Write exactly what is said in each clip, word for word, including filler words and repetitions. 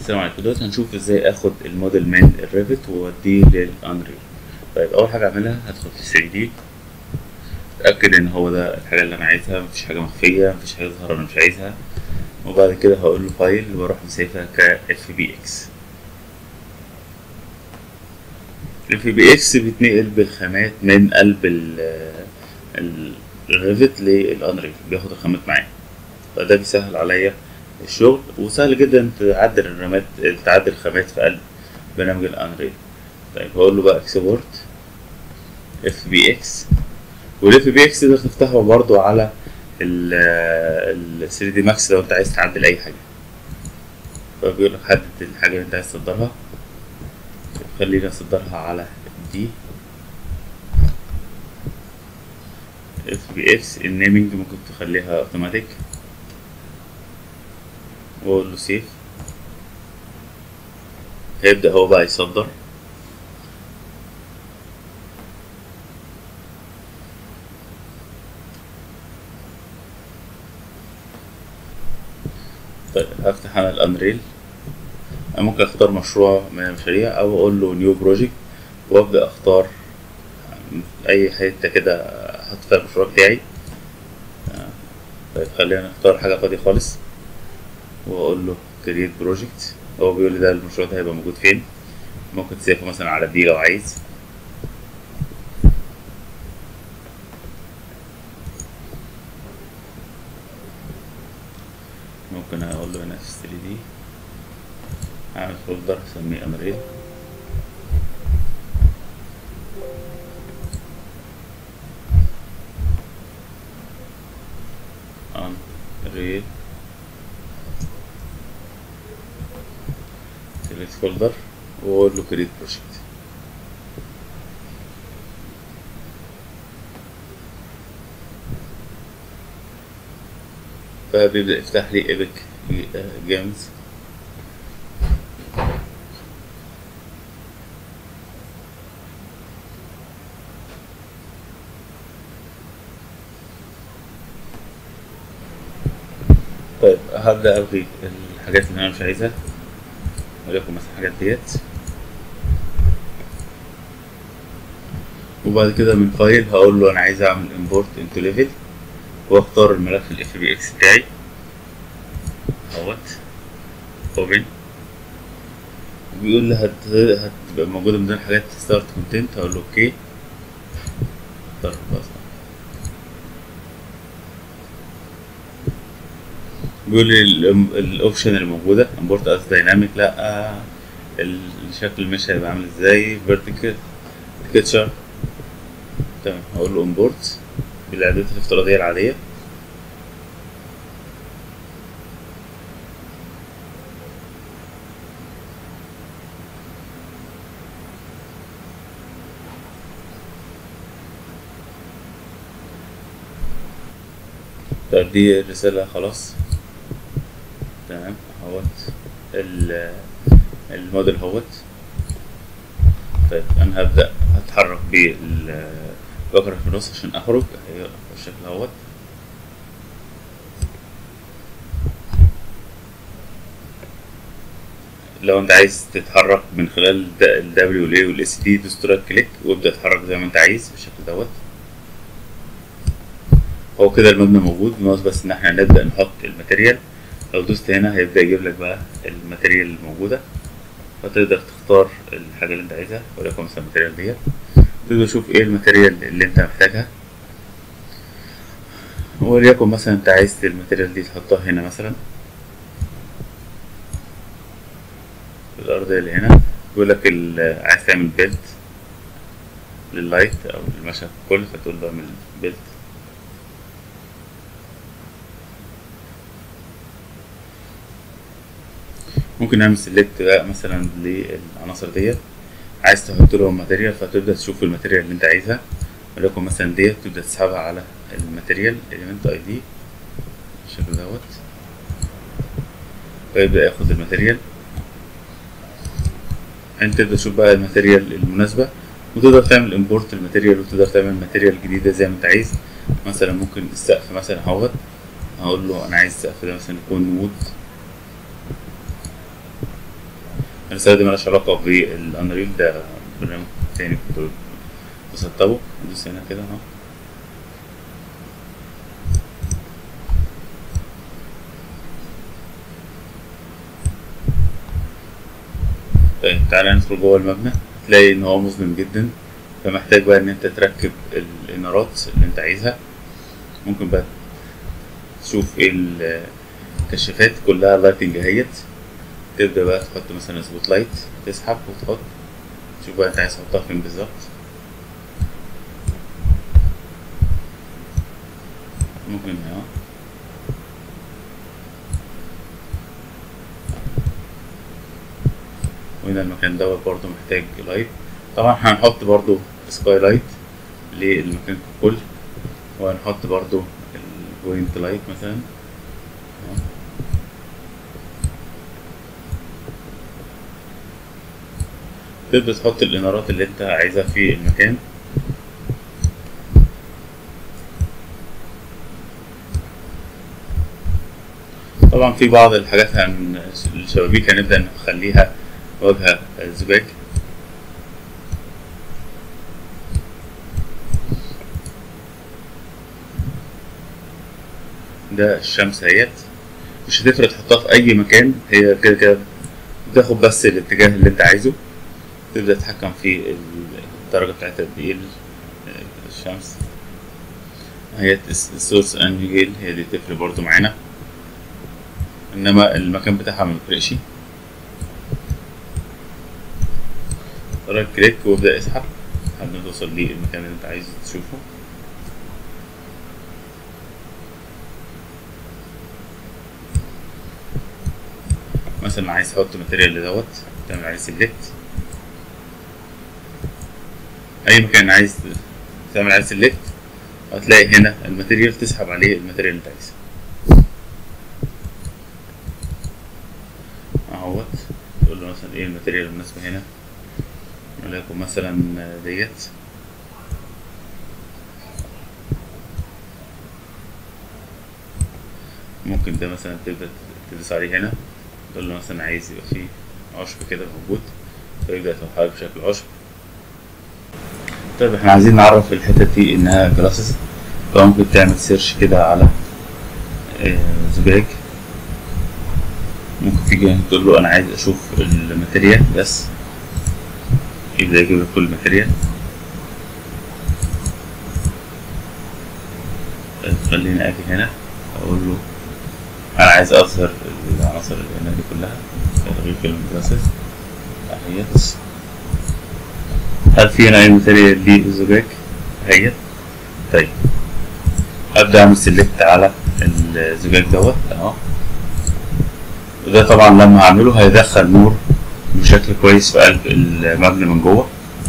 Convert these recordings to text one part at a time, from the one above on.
السلام عليكم. دلوقتي هنشوف ازاي اخد الموديل من الريفت واوديه للانريل. طيب اول حاجه اعملها هدخل في ثري دي، اتاكد ان هو ده الحاجه اللي انا عايزها، مفيش حاجه مخفيه، مفيش حاجه ظاهره انا مش عايزها. وبعد كده هقول له فايل واروح مسيفها ك اف بي اكس. الاف بي اكس بيتنقل بالخامات من قلب ال الريفت للانريل، بياخد الخامات معاه، فده بيسهل عليا الشغل، وسهل جدا تعدل الرامات، تعدل الخامات في قلب برنامج الانريل. طيب هقول له بقى اكسبورت اف بي اكس، والاف بي اكس ده تفتحه برضو على ال ثري دي ماكس لو انت عايز تعدل اي حاجه. فبيقول لك حدد الحاجه اللي انت عايز تصدرها، خلينا نصدرها على دي اف بي اكس. النيمنج ممكن تخليها اوتوماتيك، واقول له سيف. هيبدأ هو بقى يصدر. طيب هفتح انا الانريل، انا ممكن اختار مشروع من المشاريع او اقول له نيو بروجكت، وابدا اختار اي حته كده احط فيها المشروع بتاعي. طيب خلينا نختار حاجه فاضيه خالص واقول له كريت بروجكت. هو بيقول لي ده المشروع ده هيبقى موجود فين، ممكن تسيبه مثلا على دي لو عايز. ممكن اقول له هنا في ثري دي اعمل فولدر اسميه انريل، انريل سيلكت فولدر، واقول له كريت بروجكت. فبيبدأ يفتح لي ايبك جيمز. طيب هبدأ ألغي الحاجات اللي أنا مش عايزها، وليكن مثلا الحاجات ديت. وبعد كده من فايل هقول له أنا عايز أعمل import into level، وأختار الملف ال اف بي اكس بتاعي اهوت open. بيقول لي هت... هتبقى موجودة من ضمن الحاجات start content، هقول له اوكي. اختار خلاص. بيقول لي الاوبشن اللي موجودة import as dynamic، لأ الشكل مش هيبقى عامل ازاي vertical picture. تمام هقول له import بالاعدادات الافتراضية العادية. طيب دي الرسالة خلاص. تمام اهوت الموديل اهوت. طيب انا هبدأ هتحرك بالبكرة في النص عشان اخرج، هيبقى بالشكل اهوت. لو انت عايز تتحرك من خلال ال W وال A وال S D دوس رايت كليك وابدأ اتحرك زي ما انت عايز بالشكل دوت. هو كده المبنى موجود، ناقص بس ان احنا نبدأ نحط الماتيريال. لو دوست هنا هيبدأ يجيب لك بقى الماتيريال الموجودة، فتقدر تختار الحاجة اللي انت عايزها، وليكن مثلا الماتيريال ديت. تقدر تشوف ايه الماتيريال اللي انت محتاجها، وليكن مثلا انت عايز الماتيريال دي تحطها هنا مثلا الأرضية اللي هنا. بيقول لك عايز تعمل بيلد لللايت أو المشهد ككل، فتقول له اعمل بيلد. ممكن نعمل سيلكت بقى مثلا للعناصر ديت، عايز تحط لهم ماتيريال، فتبدأ تشوف الماتيريال اللي انت عايزها، وليكن مثلا ديت تبدأ تسحبها على الماتيريال element اي دي بالشكل دوت، فيبدأ ياخد الماتيريال. انت تبدأ تشوف بقى الماتيريال المناسبة، وتقدر تعمل امبورت الماتيريال، وتقدر تعمل ماتيريال جديدة زي ما انت عايز. مثلا ممكن السقف مثلا اهوت، هقول له انا عايز السقف ده مثلا يكون وود، الرسالة دي ملهاش علاقة بالأنريل، ده برنامج تاني كنت بسطبه. ندوس هنا كده اهو. طيب تعالى ندخل جوه المبنى، تلاقي ان هو مظلم جدا، فمحتاج بقى ان انت تركب الانارات اللي انت عايزها. ممكن بقى تشوف ايه الكشافات كلها لايتنج اهيت، تبدأ بقى تحط مثلا سبوت لايت، تسحب وتحط، شوف بقى انت عايز تحطها فين بالظبط. ممكن اهو. وهنا المكان دوت برضه محتاج لايت. طبعا هنحط برضه سكاي لايت للمكان ككل، وهنحط برضه البوينت لايت مثلا. تبدأ تحط الإنارات اللي انت عايزها في المكان. طبعا في بعض الحاجات عن الشبابيك هنبدأ نخليها واجهة زجاج. ده الشمس اهيت، مش هتفرق تحطها في أي مكان، هي كده كده بتاخد بس الاتجاه اللي انت عايزه. تبدأ تتحكم في الدرجة بتاعتها قد ايه الشمس اهيت. السورس انجل هي دي تفرق برضو معانا، انما المكان بتاعها ميفرقش. رايت كليك وابدأ اسحب لحد ما توصل للمكان اللي انت عايز تشوفه. مثلا عايز تحط ماتيريال دوت، تعمل عليه سيلكت. اي مكان عايز تعمل عليه سيلكت هتلاقي هنا الماتيريال، تسحب عليه الماتيريال اللي انت عايزها اهوت. تقول له مثلا ايه الماتيريال المناسبة هنا، وليكن مثلا ديت. ممكن ده مثلا تبدأ تدوس عليه هنا، تقول له مثلا عايز يبقى فيه عشب كده موجود، فيبدأ يتوحد بشكل عشب. طيب احنا عايزين نعرف الحتة دي انها جلاسز، فممكن تعمل سيرش كده على زجاج. ممكن تيجي هنا تقول له انا عايز اشوف الماتيريال بس، يبدأ يجيب لك كل الماتيريال. خليني اجي هنا اقول له انا عايز اظهر العناصر اللي هنا دي كلها، تغيير كلمة جلاسز اهيت. هل في هنا اي ماتيريال للزجاج اهيت؟ طيب ابدأ اعمل سيلكت على الزجاج دوت اهو. وده طبعا لما هعمله هيدخل نور بشكل كويس في قلب المبنى من جوه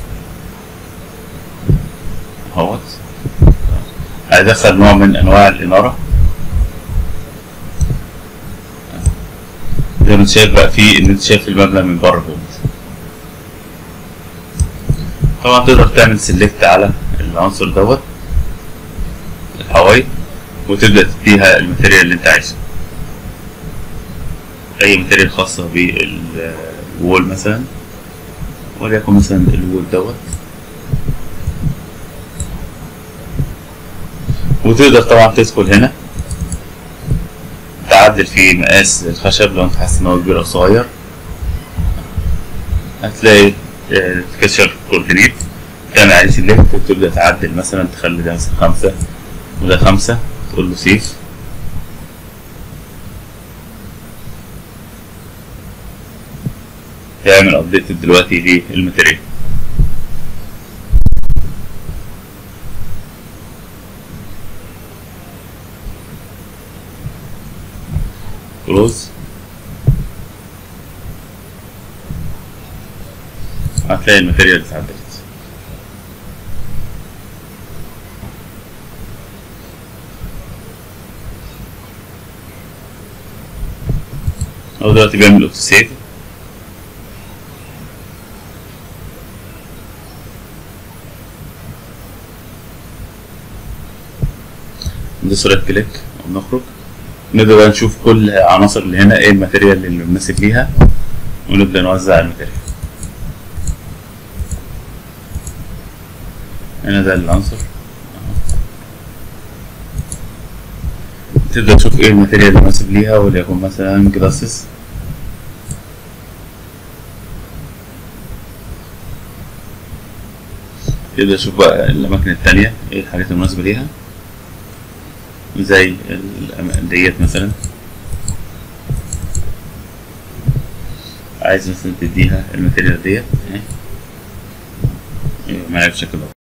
اهوت. هيدخل نوع من انواع الانارة زي ما انت شايف بقى، فيه ان انت شايف المبنى من بره جوه. طبعا تقدر تعمل سيلكت على العنصر دوت الحوايط، وتبدأ تديها الماتيريال اللي انت عايزه، اي ماتيريال خاصة بالوول مثلا، وليكن مثلا الوول دوت. وتقدر طبعا تدخل هنا تعدل في مقاس الخشب لو انت حاسس ان هو كبير او صغير. هتلاقي تكشف كوردينيت، تعمل عليه سيلكت وتبدأ تعدل، مثلا تخلي ده مثلا خمسة وده خمسة، تقول له سيف. تعمل ابديت دلوقتي للماتيريال. كلوز، هتلاقي الماتيريال اتعدلت. هو دلوقتي بيعمل اوتو سيف. ندوس رايت كليك ونخرج، نبدأ بقى نشوف كل العناصر اللي هنا ايه الماتيريال اللي مناسب ليها. ونبدأ نوزع الماتيريال. هنا ده العنصر، تبدأ تشوف ايه الماتيريال المناسب ليها، وليكن مثلا جلاسز. تبدأ تشوف بقى الأماكن التانية ايه الحاجات المناسبة ليها، زي الأم- ديت مثلا، عايز مثلا تديها الماتيريال ديت اهي معايا بالشكل ده.